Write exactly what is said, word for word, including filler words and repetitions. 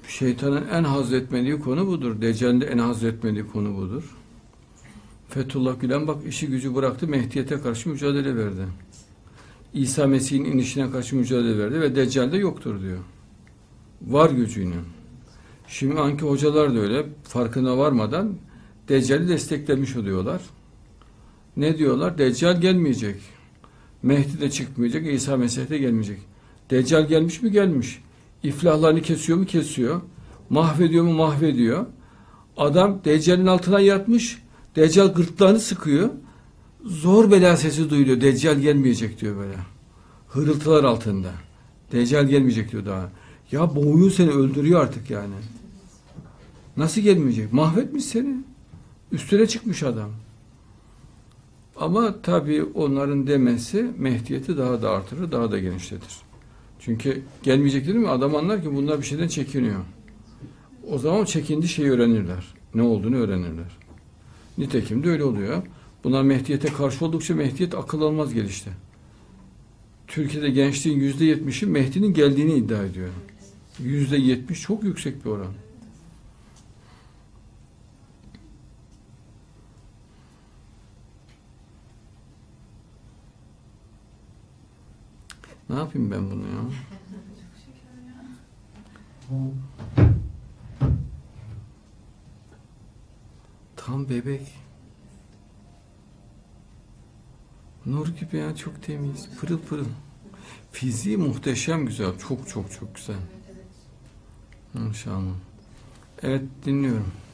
Şeytanın en haz etmediği konu budur. Deccal'in de en haz etmediği konu budur. Fethullah Gülen bak işi gücü bıraktı, Mehdiyet'e karşı mücadele verdi. İsa Mesih'in inişine karşı mücadele verdi ve Deccal de yoktur diyor. Var gücüyle. Şimdi anki hocalar da öyle, farkına varmadan Deccal'i desteklemiş oluyorlar. Ne diyorlar? Deccal gelmeyecek. Mehdi de çıkmayacak, İsa Mesih de gelmeyecek. Deccal gelmiş mi? Gelmiş. İflahlarını kesiyor mu? Kesiyor. Mahvediyor mu? Mahvediyor. Adam Deccal'in altına yatmış. Deccal gırtlağını sıkıyor. Zor bela sesi duyuluyor. Deccal gelmeyecek diyor böyle. Hırıltılar altında. Deccal gelmeyecek diyor daha. Ya boğuyor seni, öldürüyor artık yani. Nasıl gelmeyecek? Mahvetmiş seni. Üstüne çıkmış adam. Ama tabii onların demesi Mehdiyeti daha da artırır, daha da genişletir. Çünkü gelmeyecek değil mi? Adam anlar ki bunlar bir şeyden çekiniyor. O zaman çekindiği şeyi öğrenirler. Ne olduğunu öğrenirler. Nitekim de öyle oluyor. Bunlar Mehdiyete karşı oldukça Mehdiyet akıl almaz gelişti. Türkiye'de gençliğin yüzde yetmişi Mehdi'nin geldiğini iddia ediyor. Yüzde yetmiş çok yüksek bir oran. Ne yapayım ben bunu ya? Tam bebek. Nur gibi ya, çok temiz, pırıl pırıl. Fiziği muhteşem güzel, çok çok çok güzel. İnşallah. Evet, dinliyorum.